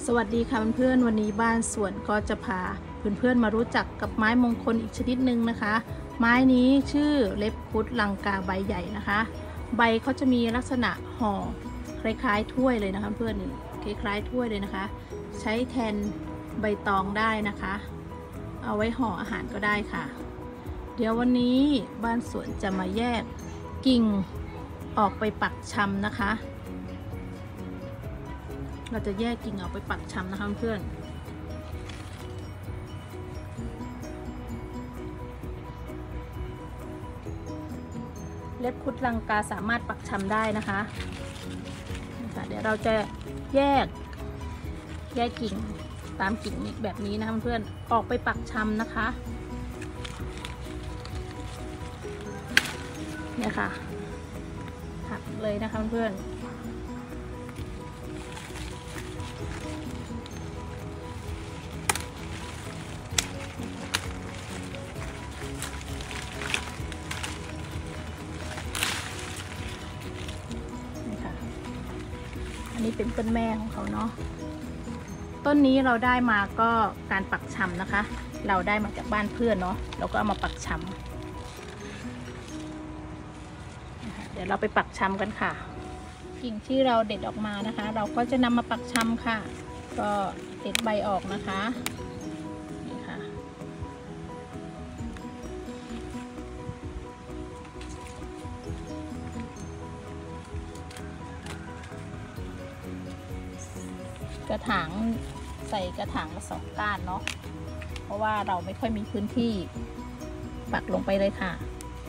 สวัสดีค่ะเพื่อนๆวันนี้บ้านสวนก็จะพาเพื่อนๆมารู้จักกับไม้มงคลอีกชนิดหนึ่งนะคะไม้นี้ชื่อเล็บคุดลังกาใบใหญ่นะคะใบเขาจะมีลักษณะห่อคล้ายๆถ้วยเลยนะคะเพื่อนนี่คล้ายๆถ้วยเลยนะคะใช้แทนใบตองได้นะคะเอาไว้ห่ออาหารก็ได้ค่ะเดี๋ยววันนี้บ้านสวนจะมาแยกกิ่งออกไปปักชำนะคะเราจะแยกกิ่งออกไปปักชำนะคะเพื่อนเล็บคุดลังกาสามารถปักชำได้นะคะเดี๋ยวเราจะแยกกิ่งตามกิ่งแบบนี้นะคะเพื่อนออกไปปักชำนะคะเนี่ยค่ะหักเลยนะคะเพื่อนอันนี้เป็นต้นแม่ของเขาเนาะต้นนี้เราได้มาก็การปักชำนะคะเราได้มาจากบ้านเพื่อนเนาะเราก็เอามาปักชำเดี๋ยวเราไปปักชำกันค่ะกิ่งที่เราเด็ดออกมานะคะเราก็จะนำมาปักชำค่ะก็เด็ดใบออกนะคะนี่ค่ะกระถางใส่กระถางละ2 ก้านเนาะเพราะว่าเราไม่ค่อยมีพื้นที่ปักลงไปเลยค่ะ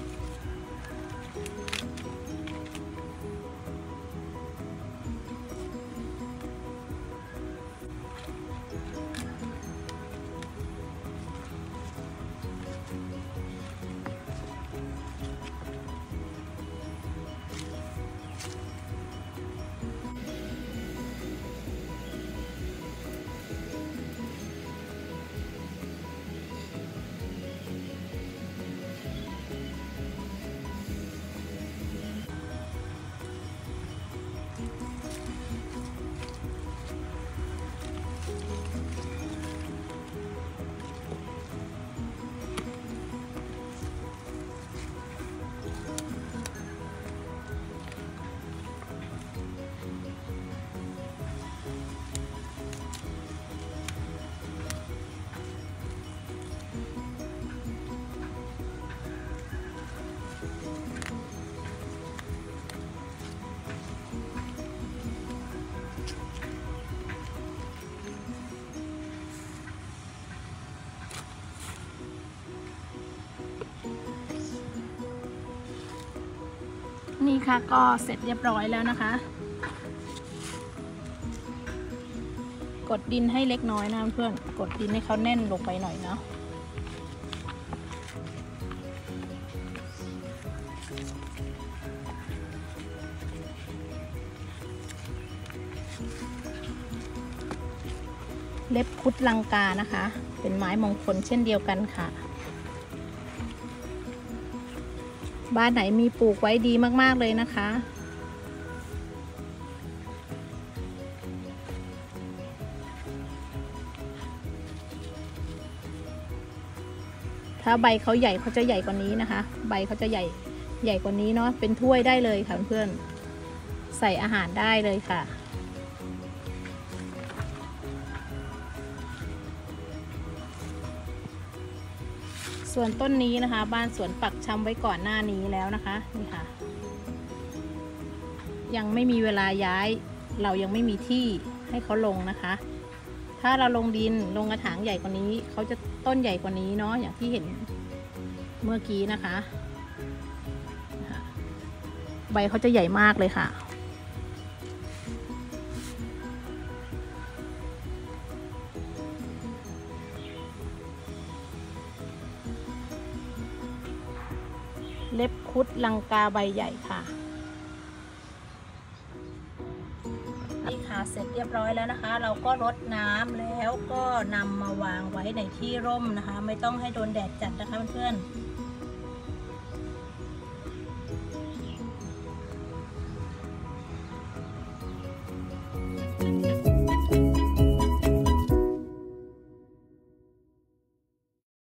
นี่ค่ะก็เสร็จเรียบร้อยแล้วนะคะกดดินให้เล็กน้อยนะเพื่อนกดดินให้เขาแน่นลงไปหน่อยเนาะเล็บคุดลังกานะคะเป็นไม้มงคลเช่นเดียวกันค่ะบ้านไหนมีปลูกไว้ดีมากๆเลยนะคะถ้าใบเขาใหญ่เขาจะใหญ่กว่านี้นะคะใบเขาจะใหญ่กว่านี้เนาะเป็นถ้วยได้เลยค่ะเพื่อนใส่อาหารได้เลยค่ะส่วนต้นนี้นะคะบ้านสวนปักชำไว้ก่อนหน้านี้แล้วนะคะนี่ค่ะยังไม่มีเวลาย้ายเรายังไม่มีที่ให้เขาลงนะคะถ้าเราลงดินลงกระถางใหญ่กว่านี้เขาจะต้นใหญ่กว่านี้เนาะอย่างที่เห็นเมื่อกี้นะคะใบเขาจะใหญ่มากเลยค่ะเล็บคุดลังกาใบใหญ่ค่ะนี่ค่ะเสร็จเรียบร้อยแล้วนะคะเราก็รดน้ำแล้วก็นำมาวางไว้ในที่ร่มนะคะไม่ต้องให้โดนแดดจัดนะคะเพื่อนๆ